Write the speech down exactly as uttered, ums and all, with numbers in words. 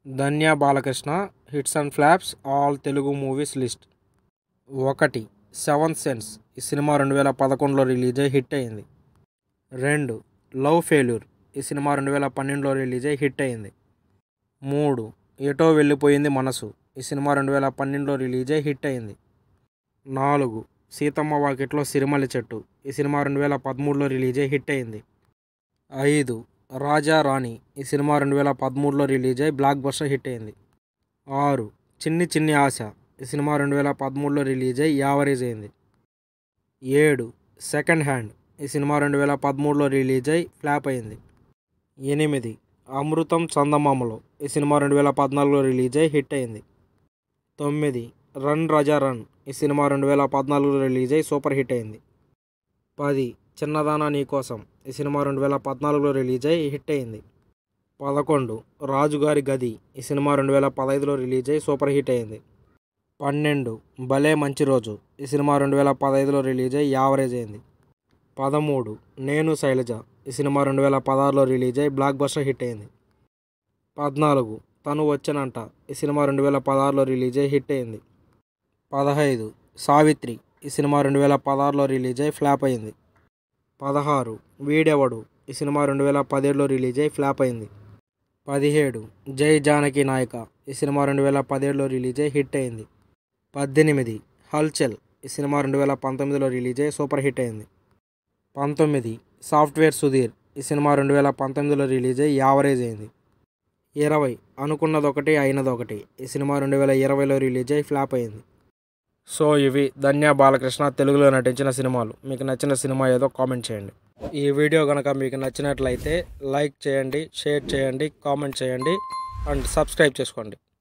Dhanya Balakrishna Hits and Flaps all Telugu movies list. ఒకటి seventh sense ఈ సినిమా రెండు వేల పదకొండులో రిలీజ్ అయ్యి హిట్ అయింది. రెండు లవ్ ఫెయిల్యూర్ ఈ సినిమా రెండు వేల పన్నెండులో రిలీజ్ అయ్యి హిట్ అయింది. మూడు ఎటో వెళ్ళిపోయింది మనసు ఈ సినిమా రెండు వేల పన్నెండులో రిలీజ్ అయ్యి హిట్ అయింది. నాలుగు సీతమ్మ వాకిట్లో సిరిమల్లి చెట్టు ఈ సినిమా రెండు వేల పదమూడులో రిలీజ్ అయ్యి హిట్ అయింది. ఐదు రాజా రాణి ఈ సినిమా రెండు వేల పదమూడులో రిలీజ్ అయ్యి బ్లాక్ బస్టర్ హిట్ అయింది. ఆరు చిన్ని చిన్ని ఆశ ఈ సినిమా రెండు వేల పదమూడులో రిలీజ్ అయ్యి యావరేజ్ అయింది. ఏడు సెకండ్ హ్యాండ్ ఈ సినిమా రెండు వేల పదమూడులో రిలీజ్ అయ్యి ఫ్లాప్ అయింది. ఎనిమిది అమృతం చందమామలో ఈ సినిమా రెండు వేల పద్నాలుగులో రిలీజ్ అయ్యి హిట్ అయింది. తొమ్మిది రన్ రాజా రన్ ఈ సినిమా రెండు వేల పద్నాలుగులో రిలీజ్ అయ్యి సూపర్ హిట్ అయింది. పది చిన్నదానా నీకోసం ఈ సినిమా రెండు వేల పద్నాలుగులో రిలీజ్ అయ్యి హిట్ అయింది. పదకొండు రాజుగారి గది ఈ సినిమా రెండు వేల పదహైదులో రిలీజ్ అయ్యి సూపర్ హిట్ అయింది. పన్నెండు భలే మంచి రోజు ఈ సినిమా రెండు వేల పదహైదులో రిలీజ్ అయ్యి యావరేజ్ అయింది. పదమూడు నేను శైలజ ఈ సినిమా రెండు వేల పదహారులో రిలీజ్ అయ్యి బ్లాక్ బస్టర్ హిట్ అయింది. పద్నాలుగు తను వచ్చనంట ఈ సినిమా రెండు వేల పదహారులో రిలీజ్ అయ్యి హిట్ అయింది. పదహైదు సావిత్రి ఈ సినిమా రెండు వేల పదహారులో రిలీజ్ అయ్యి ఫ్లాప్ అయింది. పదహారు వీడెవడు ఈ సినిమా రెండు వేల పదిహేడులో రిలీజ్ అయ్యి ఫ్లాప్ అయింది. పదిహేడు జై జానకి నాయక ఈ సినిమా రెండు వేల పదిహేడులో రిలీజ్ అయ్యి హిట్ అయింది. పద్దెనిమిది హల్చల్ ఈ సినిమా రెండు వేల పంతొమ్మిదిలో రిలీజ్ అయ్యి సూపర్ హిట్ అయింది. పంతొమ్మిది సాఫ్ట్వేర్ సుధీర్ ఈ సినిమా రెండు వేల పంతొమ్మిదిలో రిలీజ్ అయ్యి యావరేజ్ అయింది. ఇరవై అనుకున్నదొకటి అయినదొకటి ఈ సినిమా రెండు వేల ఇరవైలో రిలీజ్ అయ్యి ఫ్లాప్ అయింది. సో ఇవి ధన్య బాలకృష్ణ తెలుగులో నటించిన సినిమాలు. మీకు నచ్చిన సినిమా ఏదో కామెంట్ చేయండి. ఈ వీడియో కనుక మీకు నచ్చినట్లయితే లైక్ చేయండి, షేర్ చేయండి, కామెంట్ చేయండి అండ్ సబ్స్క్రైబ్ చేసుకోండి.